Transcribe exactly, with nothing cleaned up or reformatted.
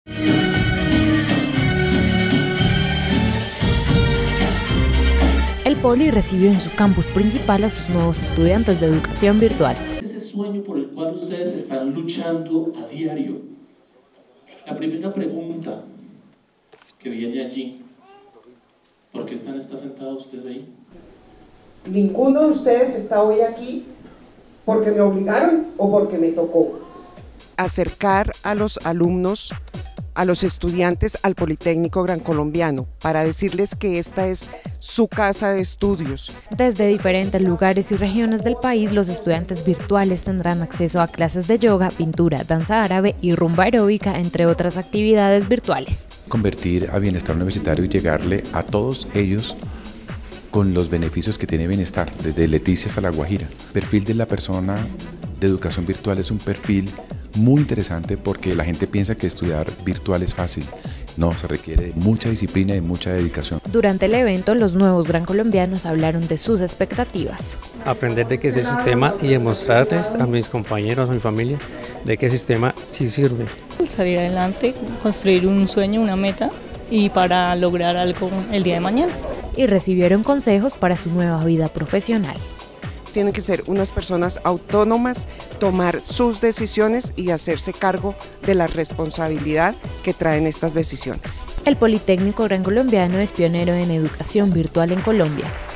El Poli recibió en su campus principal a sus nuevos estudiantes de educación virtual. Ese sueño por el cual ustedes están luchando a diario. La primera pregunta que viene allí, ¿por qué están está sentado usted ahí? Ninguno de ustedes está hoy aquí porque me obligaron o porque me tocó. Acercar a los alumnos, a los estudiantes al Politécnico Gran Colombiano para decirles que esta es su casa de estudios. Desde diferentes lugares y regiones del país, los estudiantes virtuales tendrán acceso a clases de yoga, pintura, danza árabe y rumba aeróbica, entre otras actividades virtuales. Convertir a bienestar universitario y llegarle a todos ellos con los beneficios que tiene bienestar, desde Leticia hasta La Guajira. El perfil de la persona de educación virtual es un perfil muy interesante porque la gente piensa que estudiar virtual es fácil. No, se requiere de mucha disciplina y mucha dedicación. Durante el evento, los nuevos gran colombianos hablaron de sus expectativas. Aprender de qué es el sistema y demostrarles a mis compañeros, a mi familia, de qué sistema sí sirve. Salir adelante, construir un sueño, una meta y para lograr algo el día de mañana. Y recibieron consejos para su nueva vida profesional. Tienen que ser unas personas autónomas, tomar sus decisiones y hacerse cargo de la responsabilidad que traen estas decisiones. El Politécnico Gran Colombiano es pionero en educación virtual en Colombia.